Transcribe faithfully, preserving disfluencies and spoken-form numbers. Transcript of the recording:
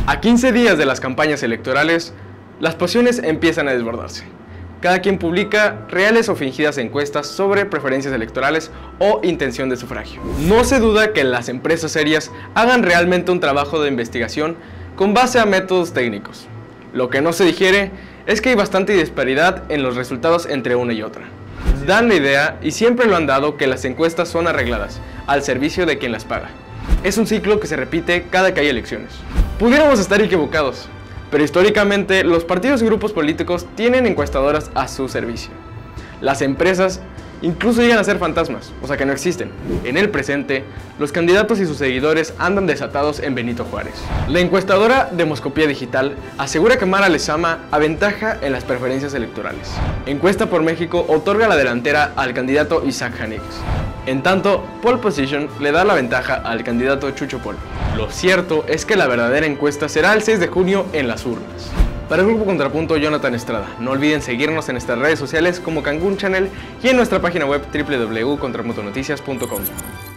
A quince días de las campañas electorales, las pasiones empiezan a desbordarse. Cada quien publica reales o fingidas encuestas sobre preferencias electorales o intención de sufragio. No se duda que las empresas serias hagan realmente un trabajo de investigación con base a métodos técnicos. Lo que no se digiere es que hay bastante disparidad en los resultados entre una y otra. Dan la idea, y siempre lo han dado, que las encuestas son arregladas, al servicio de quien las paga. Es un ciclo que se repite cada que hay elecciones. Pudiéramos estar equivocados, pero históricamente los partidos y grupos políticos tienen encuestadoras a su servicio. Las empresas incluso llegan a ser fantasmas, o sea que no existen. En el presente, los candidatos y sus seguidores andan desatados en Benito Juárez. La encuestadora Demoscopía Digital asegura que Mara Lezama aventaja en las preferencias electorales. Encuesta por México otorga la delantera al candidato Isaac Janix. En tanto, Pole Position le da la ventaja al candidato Chucho Polo. Lo cierto es que la verdadera encuesta será el seis de junio en las urnas. Para el Grupo Contrapunto, Jonathan Estrada. No olviden seguirnos en nuestras redes sociales como Cancún Channel y en nuestra página web doble u doble u doble u punto contrapunto noticias punto com.